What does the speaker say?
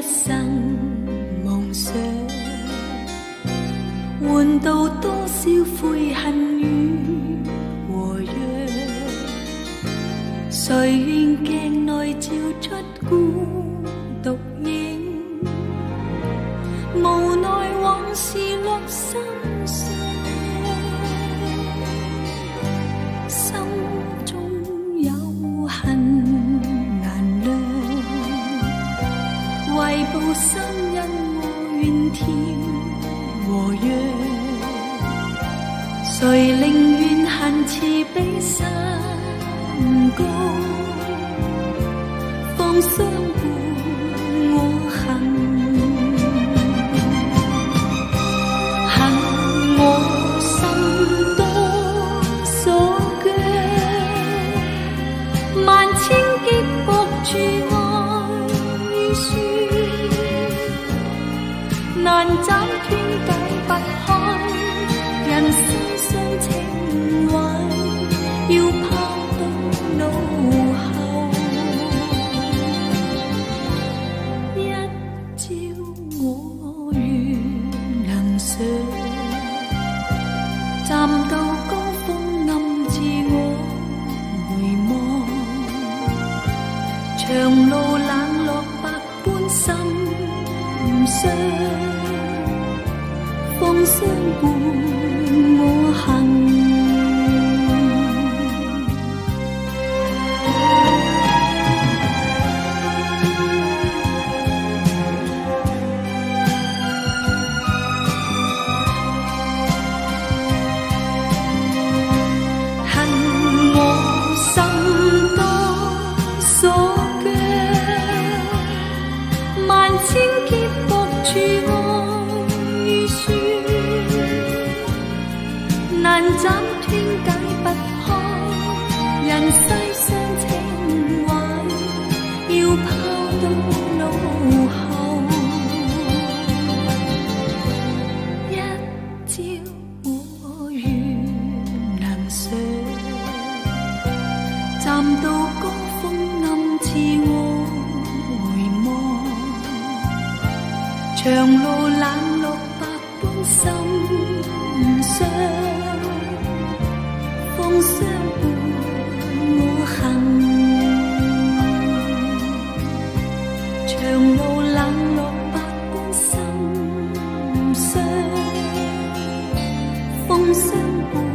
生夢想，換到多少悔恨與和約。誰願鏡內照出孤獨影，無奈往事落心上，心中有恨難量，為報心因我怨甜和約。誰寧願恨慈比山高，放相伴我行。我心多所腳，萬千劫駁住愛與雪，難斬斷解不開，人世上情懷要拋到腦後。一朝我願能想，站到高峰暗自我回望，長路冷落百般心傷，放相伴我行。千劫駁住愛與雪，難斬斷解不開，人世上情懷要拋到腦後。一朝我願能想，站到高峰暗自我回望，長路冷落百般心傷，放相伴我行。長路冷落百般心傷，放相伴